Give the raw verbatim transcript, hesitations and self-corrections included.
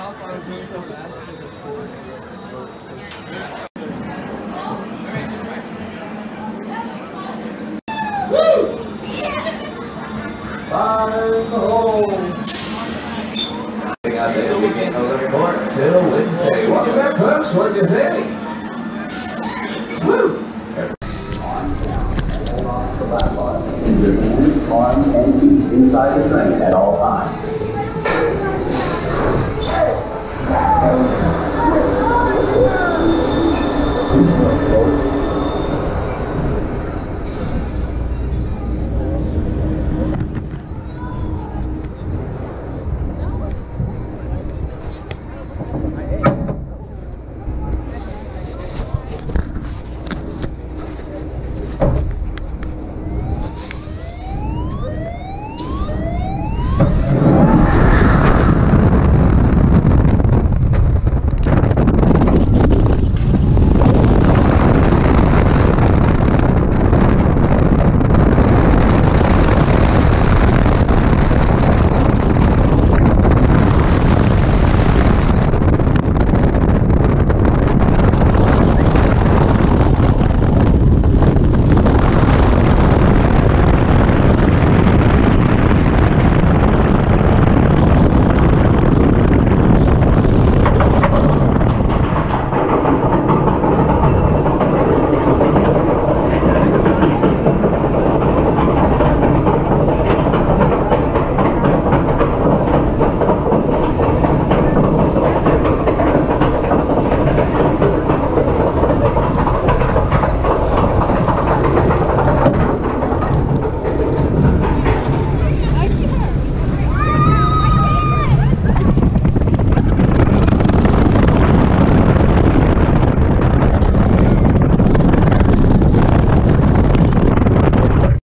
Fire in the hole. Out there, we can't know the report till Wednesday. Welcome back, folks. What'd you think? Woo! Hold on to the lap bar. Keep your hands, arms, and feet inside the train at all times.